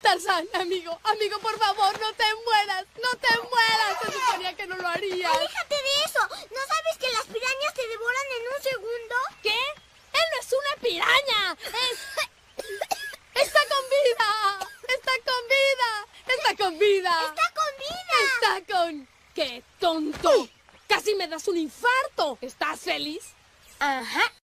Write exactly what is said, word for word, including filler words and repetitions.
Tarzán, amigo, amigo, por favor, no te mueras, no te mueras. Se suponía que no lo harías. ¡Aléjate de eso! ¿No sabes que las pirañas te devoran en un segundo? ¿Qué? ¡Él no es una piraña! ¡Es... ¡Está con vida! ¡Está con vida! ¡Está con vida! ¡Está con vida! ¡Está con... ¡Qué tonto! ¡Casi me das un infarto! ¿Estás feliz? Ajá.